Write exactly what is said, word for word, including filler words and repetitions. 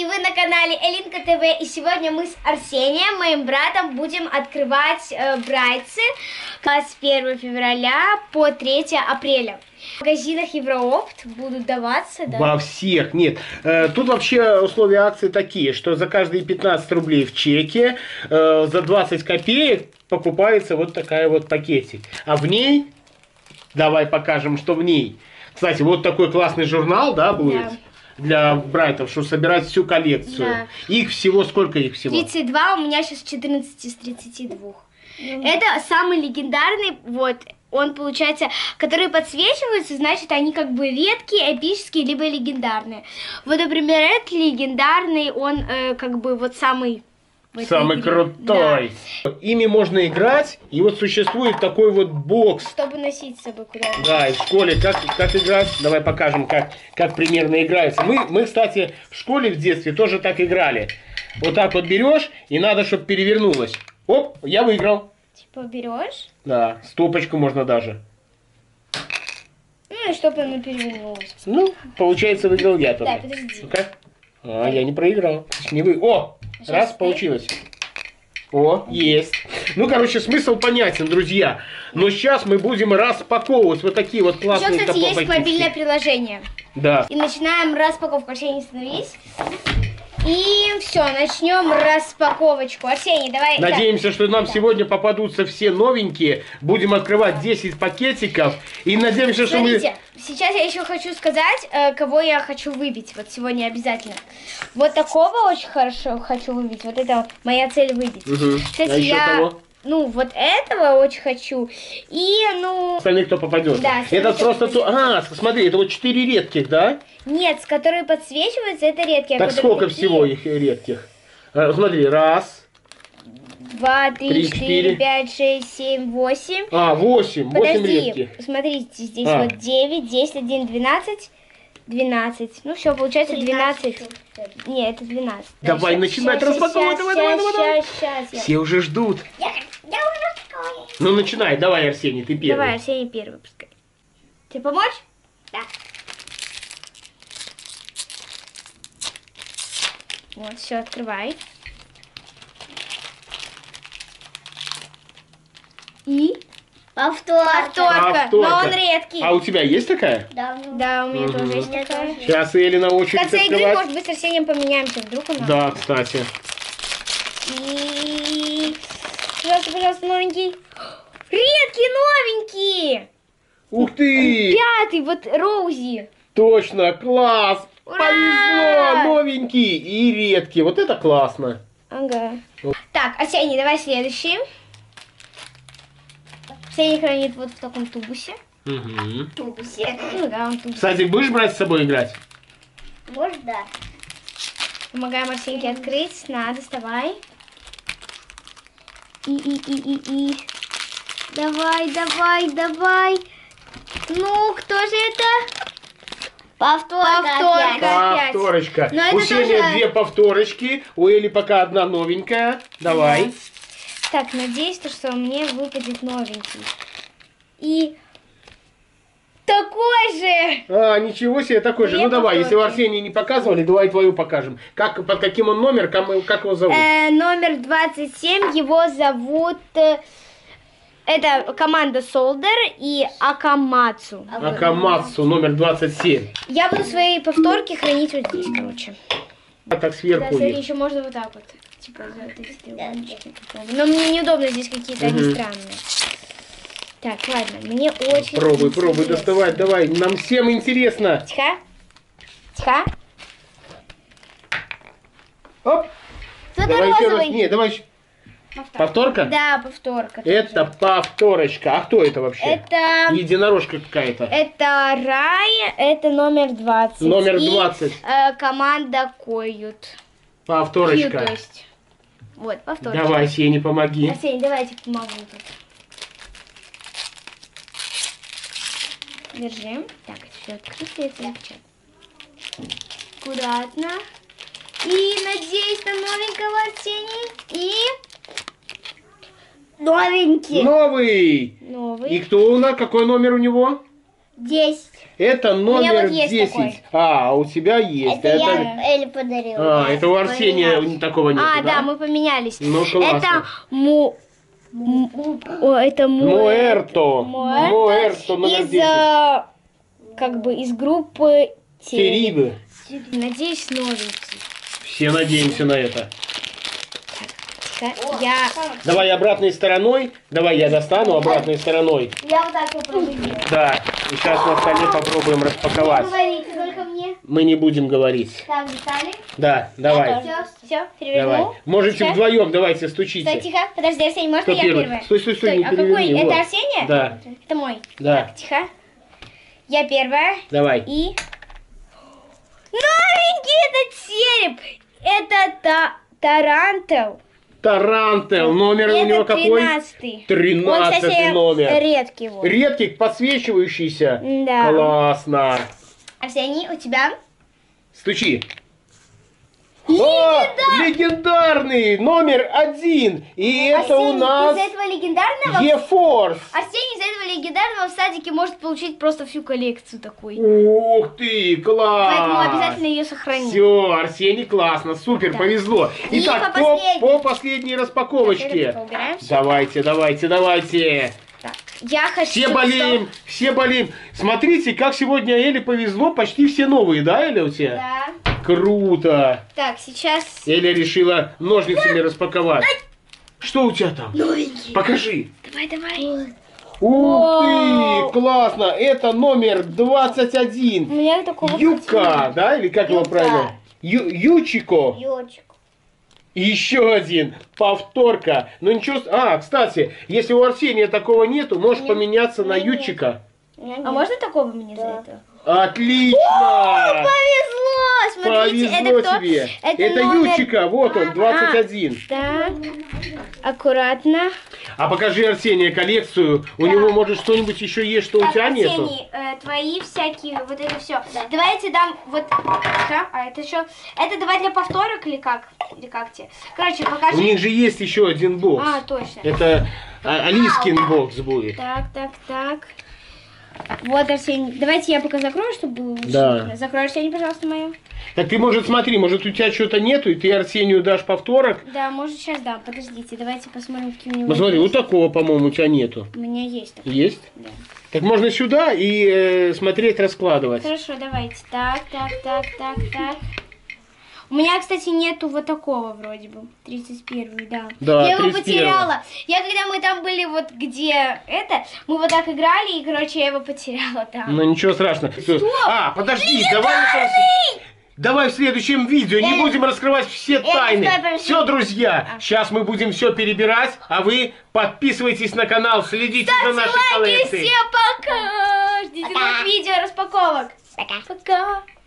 вы на канале Элинка ТВ, и сегодня мы с Арсением, моим братом, будем открывать э, брайтсы с первого февраля по третье апреля. В магазинах Евроопт будут даваться, да? Во всех, нет. Э, тут вообще условия акции такие, что за каждые пятнадцать рублей в чеке, э, за двадцать копеек покупается вот такая вот пакетик. А в ней, давай покажем, что в ней. Кстати, вот такой классный журнал, да, будет? Да. Для брайтов, что собирать всю коллекцию. Да. Их всего, сколько их всего? тридцать два, у меня сейчас четырнадцать из тридцати двух. Mm. Это самый легендарный, вот, он получается, которые подсвечиваются, значит, они как бы редкие, эпические, либо легендарные. Вот, например, этот легендарный, он э, как бы вот самый... Самый крутой. Да. Ими можно играть, и вот существует такой вот бокс. Чтобы носить с собой куда-то. Да, и в школе как, как играть? Давай покажем, как, как примерно играется. Мы, мы, кстати, в школе в детстве тоже так играли. Вот так вот берешь, и надо, чтобы перевернулось. Оп, я выиграл. Типа берешь? Да, стопочку можно даже. Ну и чтобы оно перевернулось. Ну, получается, выиграл я тоже. Да, подожди. Ну-ка. А, я не проиграл. Не вы. О! Сейчас раз, стоит. Получилось. О, есть. Ну, короче, смысл понятен, друзья. Но сейчас мы будем распаковывать вот такие вот классные еще, кстати, пакетики. Есть мобильное приложение. Да. И начинаем распаковку. Арсений, становись. И все, начнем распаковочку. Арсений, давай. Надеемся, да. что нам да. сегодня попадутся все новенькие. Будем открывать десять пакетиков. И надеемся, Смотрите, что мы... сейчас я еще хочу сказать, кого я хочу выбить. Вот сегодня обязательно. Вот такого очень хорошо хочу выбить. Вот это моя цель выбить. Угу. Кстати, а еще я... кого? Ну, вот этого очень хочу. И, ну... Остальные, кто попадет. Да, это просто... То... А, смотри, это вот четыре редких, да? Нет, с которые подсвечиваются, это редкие. Так сколько такие... всего их редких? А, смотри, раз... Два, три, четыре, пять, шесть, семь, восемь. А, восемь. Восемь редких. Смотрите, здесь а. вот девять, десять, один, двенадцать. двенадцать. Ну все, получается двенадцать. Нет, это двенадцать. Давай да, начинать распаковывать. Давай, давай, давай, давай. Сейчас, сейчас. Все уже ждут. Я, я уже ну начинай, давай, Арсений, ты первый. Давай, Арсений первый, пускай. Тебе помочь? Да. Вот, все, открывай. И повторка. Повторка. Повторка. Но он редкий. А у тебя есть такая? Да, да, у меня угу. тоже есть такая. Сейчас Элли на очередь В конце открывать. игры, может быть, с Арсением поменяемся. Вдруг у нас. Да, кстати. И... Пожалуйста, пожалуйста, новенький. Редкий, новенький. Ух ты! Пятый, вот Роузи. Точно, класс. Ура! Повезло, новенький и редкий. Вот это классно. Ага. Так, Арсений, давай следующий. Арсений хранит вот в таком тубусе. Угу. Тубусе. Ну да, он тубус. Кстати, будешь брать с собой играть? Может, да. Помогаем Арсеньке открыть. На, доставай. И, и, и, и, и. Давай, давай, давай. Ну, кто же это? Повторка. Повторка. Опять. Повторочка. Но У это Сени тоже... две повторочки. У Эли пока одна новенькая. Давай. Да. Так, надеюсь, что мне выпадет новенький. И такой же. А, ничего себе, такой же. Две Ну давай, повторки. если в Арсении не показывали, давай твою покажем. Как, под каким он номер, как, как его зовут? Э, номер двадцать семь, его зовут... Э, это команда Солдер и Акамацу. Акамацу, номер двадцать семь. Я буду свои повторки хранить вот здесь, короче. А так сверху Да, смотри, есть. еще можно вот так вот. Типа за этой стрелочкой. Но мне неудобно, здесь какие-то Угу. они странные. Так, ладно, мне очень Пробуй, интересно. пробуй доставать, давай. Нам всем интересно. Тихо. Тихо. Оп. Кто-то Давай еще раз. розовый. Не, давай еще. Повторка? Да, повторка. Это повторочка. А кто это вообще? Это... Единорожка какая-то. Это Рай, это номер двадцать. Номер И, двадцать. э, команда Коют. Повторочка. Кью, то есть. Вот, повторочка. Давай, Сене, помоги. Арсений, давайте помогу тут. Держи. Так, это все открыто, это напечатано. Аккуратно. И надеюсь на новенького Арсений. И... Новенький. Новый. Новый. И кто у нас? Какой номер у него? десять. Это номер вот есть десять. такой. А, у тебя есть. Это, я Эле подарила. А, это у Арсения Поменялись. такого нет. А, да, мы поменялись. Ну, классно. Это му... м- О, это му... Муэрто. Муэрто. Муэрто номер Из, десять. э, как бы, из группы Терибы. Надеюсь, новенький. Все надеемся на это. Так, я... Давай обратной стороной. Давай я достану обратной стороной. Я вот так попробую. Да. И сейчас на столе попробуем распаковать. Говорите только мне. Мы не будем говорить. Так, детали. Да, давай. Все, все, переверну. Давай. Можете Сейчас. вдвоем, давайте, Стой, стучите. тихо. Подожди, Арсений, можно Кто я первый? первая? Стой, стой, стой, не а какой? переверни, вот. Это Арсения? Да. Это мой. Да. Так, тихо. Я первая. Давай. И... Новенький этот череп! Это та... Тарантел. Тарантел. Номер у Это него какой? тринадцатый. Он, Тринадцатый кстати, номер. редкий вот. Редкий, подсвечивающийся. Да. Классно. Арсений, у тебя? Стучи. О, легендарный номер один. И это у Арсений, нас из-за этого легендарного... Е-Форс. Арсений из-за этого легендарного в садике может получить просто всю коллекцию такой. Ух ты, класс. Поэтому обязательно ее сохрани. Все, Арсений, классно, супер, Да. повезло. И Итак, по по, последней. по последней распаковочке. Так, это убираем всё. Давайте, давайте, давайте. Так, я хочу... Все болеем, все болеем. Смотрите, как сегодня Эле повезло, почти все новые, да, Эля, у тебя? Да. Круто. Так, сейчас... Эля решила ножницами распаковать. Что у тебя там? Новенький. Покажи. Давай, давай. Ух Вау. ты, классно. Это номер двадцать У один. меня такого... Юка, да, или как его Юка. правильно? Ю- Ючико. Ёчик. И еще один. Повторка. Ну ничего... с- А, кстати, если у Арсения такого нету, можешь Нет. поменяться на Нет. Ючика. А можно такого мне за Да. это? Отлично! Повезло! Смотрите, Повезло это кто? тебе. Это, Это номер... Ючика, вот он, двадцать один. Так, аккуратно. А покажи, Арсения, коллекцию. У него, может, что-нибудь еще есть, что у Так, тебя нету? Арсений, э, твои всякие, вот это все. Давайте дам вот... Да, а это что? Это давай для повторок или как? Или как тебе? Короче, покажи. У них же есть еще один бокс. А, точно. Это а, Алискин бокс будет. Так, так, так. Вот, Арсений. Давайте я пока закрою, чтобы было лучше. Да. Закрой, Арсений, пожалуйста, мою. Так ты, может, смотри, может, у тебя что-то нету, и ты Арсению дашь повторок? Да, может, сейчас дам. Подождите, давайте посмотрим, какие у него Посмотри, есть. вот такого, по-моему, у тебя нету. У меня есть такой. Есть? Да. Так можно сюда и э, смотреть, раскладывать. Хорошо, давайте. Так, так, так, так, так. У меня, кстати, нету вот такого вроде бы. тридцать первый, да. Да, я его тридцать первый. потеряла. Я когда мы там были, вот где это, мы вот так играли, и, короче, я его потеряла там. Ну ничего страшного. А, подожди, давай, это- давай в следующем видео не Э, будем раскрывать все э, тайны. стой, подожди. Все, друзья, А. сейчас мы будем все перебирать, а вы подписывайтесь на канал, следите за нашей Лайки, коллекцией. всем пока! Ждите новых видео распаковок. Пока. Пока.